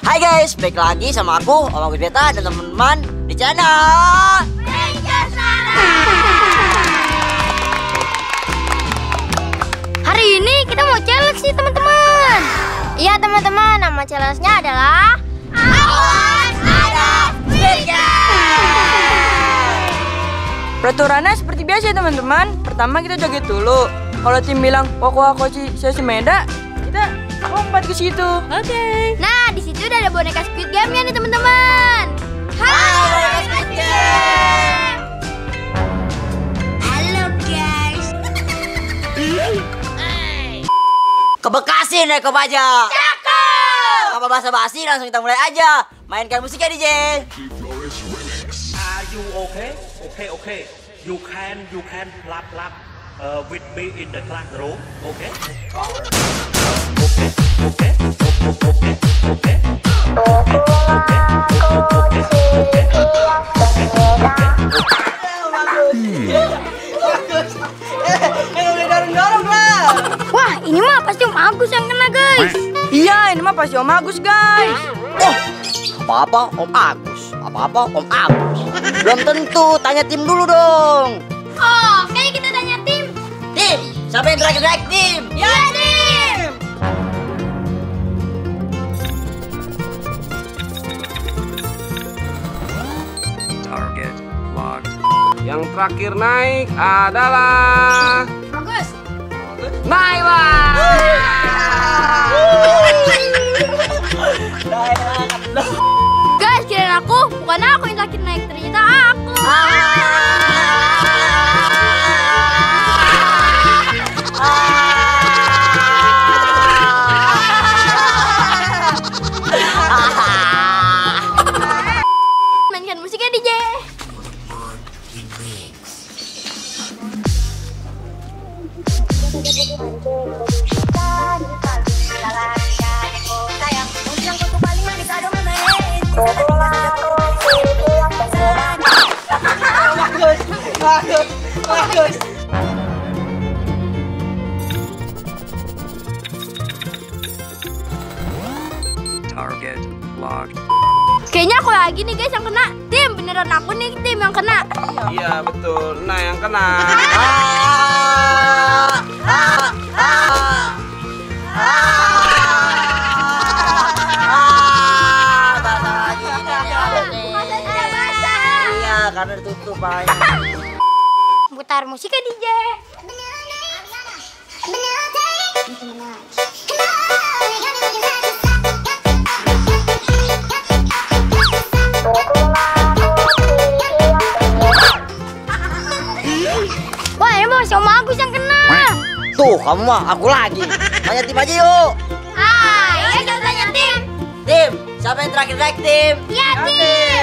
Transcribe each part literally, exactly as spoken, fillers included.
Hai guys, balik lagi sama aku, Om Agus Beta dan teman-teman di channel Ranger Sarah. Hari ini kita mau challenge nih teman-teman. Iya teman-teman, nama challenge-nya adalah Awas Ada Squid Game. Peraturannya seperti biasa ya teman-teman. Pertama kita joget dulu. Kalau tim bilang wako wako saya semeda, kita lompat ke situ. Oke. Okay. Nah, di situ udah ada boneka Squid Game-nya nih teman-teman. Halo boneka Squid Game. Halo guys. ke Bekasi naik ke Baja. Cakep. Apa basa-basi, langsung kita mulai aja. Mainkan musiknya D J. Are you okay? Okay, okay. You can, you can clap, clap uh, with me in the classroom. Okay? Okay, okay, okay, okay. Wah, ini mah pasti Om Agus yang kena guys. Iya, ini mah pasti Om Agus guys. Oh, apa-apa Om Agus, apa-apa Om Agus. Belum tentu, tanya tim dulu dong. Oh, kayaknya kita tanya tim. Tim, siapa yang terakhir-terakhir tim? Ya tim. Target locked. Yang terakhir naik adalah Bagus. Naila. Guys, kirain aku, bukan aku yang terakhir naik, ternyata aku. Mainkan musiknya D J. Target locked. Kayaknya aku lagi nih guys yang kena. Tim, beneran aku nih tim yang kena. Iya betul. Nah yang kena. Ah, ah, ah, ah, basah lagi ini. Iya, karena ditutup aja. Putar musiknya D J. Wah, ini masih Om Agus yang kena. Tuh, kamu mah aku lagi. Tanya tim aja yuk. Ah, iya kita tanya tim. Tim, siapa yang terakhir-terakhir tim? Ya tim.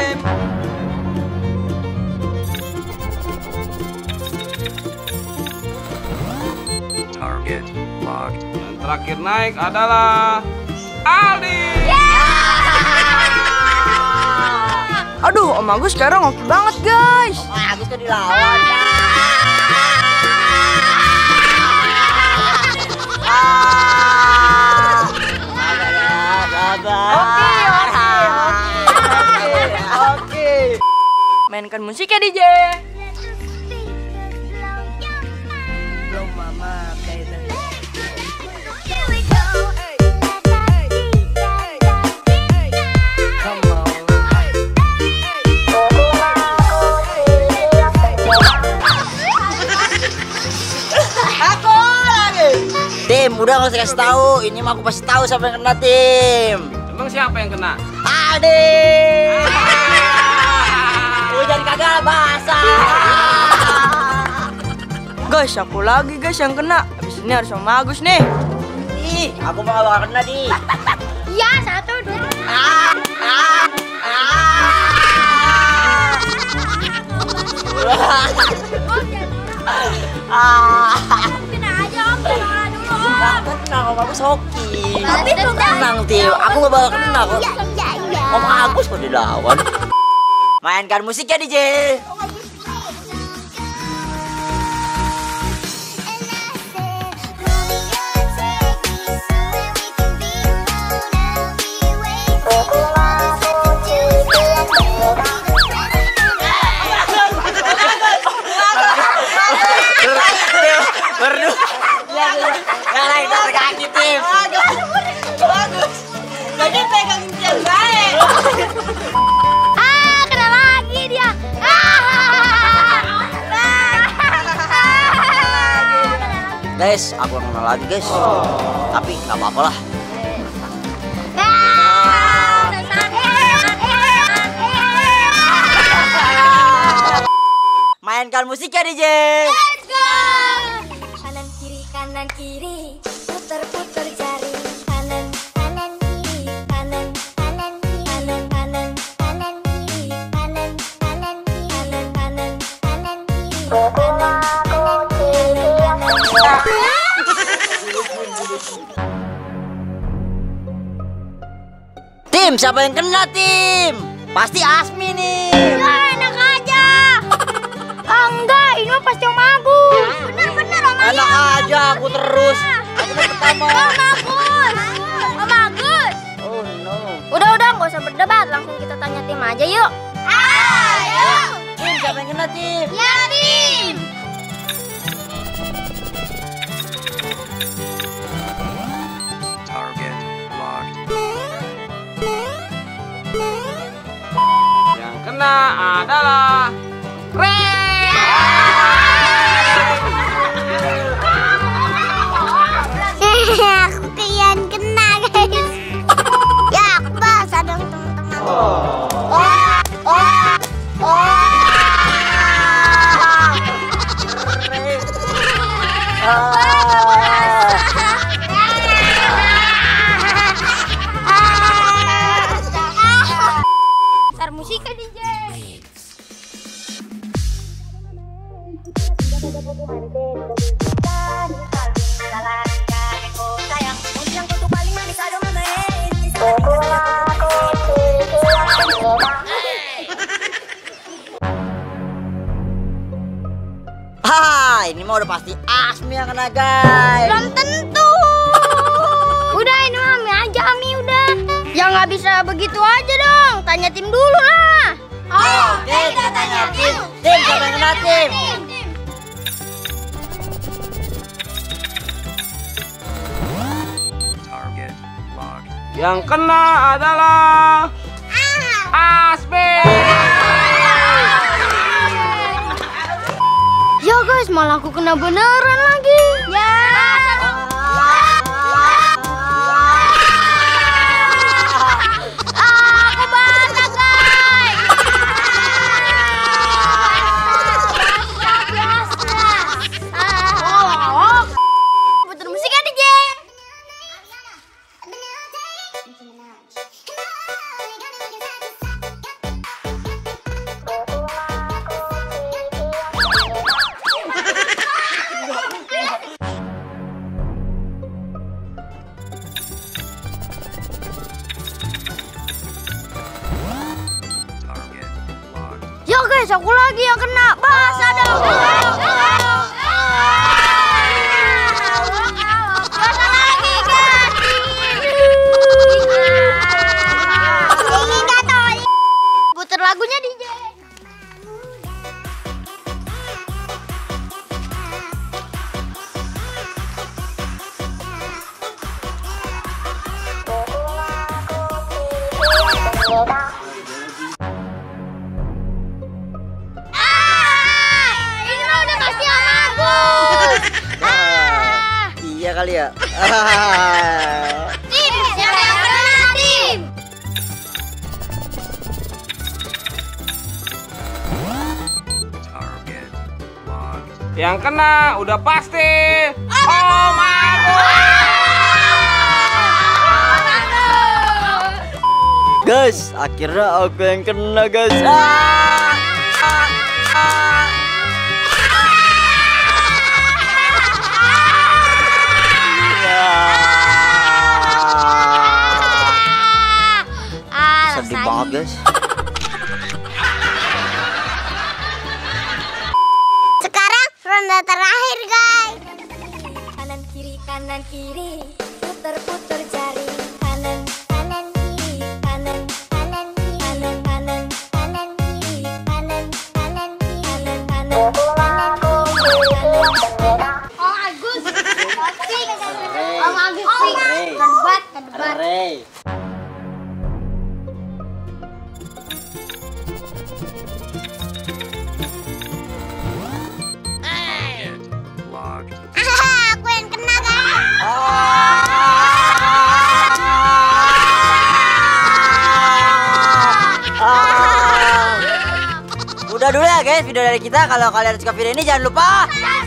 Target locked. Yang terakhir naik adalah Aldi. Aduh, Om Agus sekarang oke banget guys. Oh, Agus kan dilawan. Ah. Sabar ya, sabar. Oke, oke, oke, oke. Mainkan musiknya D J. Belum mama kayak Tim, udah nggak usah kasih tahu. Ini mah aku pasti tahu siapa yang kena tim. Emang siapa yang kena? Aldi. Hujan kagak basah. guys, aku lagi guys yang kena. Habis ini harus Om Agus nih. Ih, aku mah gak bakal kena di. Ya, satu, dua. Ah, ah, ah. Ah. Kena aja Om, kena dulu Om. Gak tenang, Om Agus hoki. Tapi tuh tenang tim, aku gak bakal kena kok. Iya, iya, iya. Om Agus kok dilawan. Mainkan musiknya D J. Berdua. Yang lain tak kaki tim. Bagus. Lagi pegangin yang baik. Ah, kena lagi dia. Ah. Guys, aku yang menang lagi guys. Tapi nggak apa-apa lah. Mainkan musiknya D J. Let's go. Kanan kiri kanan kiri, putar putar jari. Kanan kanan kiri, kanan kanan kiri, kanan kanan kanan kiri, kanan kanan kiri, kanan kanan kanan kiri, kanan kanan kiri, kanan. Tim, siapa yang kena tim? Pasti Asmi nih. Ya enak aja. Ah, enggak, ini mah pasti Om Agus. Bener-bener Om Agus. Enak aja, aku terus. Aku yang pertama. Om Agus. Om Agus. Oh no. Udah-udah, nggak usah berdebat. Langsung kita tanya tim aja yuk. Ayo. Tim, siapa yang kena tim? Ya tim. Target locked. Yang kena adalah Aku kian kena guys. Ya aku basah dong teman-teman. Oh, oh, oh. Ntar musiknya D J. Ah, ini mah udah pasti Asmi yang kena guys. Belum tentu. Udah ini Ami aja Ami udah. Ya nggak bisa begitu aja dong. Tanya tim dulu lah. Oh, Tim, kita tanya tim. Tim, siapa yang kena tim? Target locked. Yang kena adalah Asmi. Ya guys, malah aku kena beneran lagi. Ya. Aku basah guys. Basah. Putar musiknya D J. Target locked. Ya guys, aku lagi yang kena. Basah dong. Basah lagi guys. Ini nggak tahu. Putar lagunya D J. Ah, ini mah udah pasti Om Agus. Ah, Iya kali ya. Ah. tim, siapa yang kena tim? Target locked. Yang kena udah pasti Om Agus. Guys, akhirnya aku yang kena guys. Ah. Ah. Ah. Ya. Ah, Sedih rasanya. banget guys. Sekarang ronde terakhir guys. Kanan kiri kanan kiri, putar putar jari. Kanan kanan kiri, kanan Udah dulu ya guys video dari kita. Kalau kalian suka video ini jangan lupa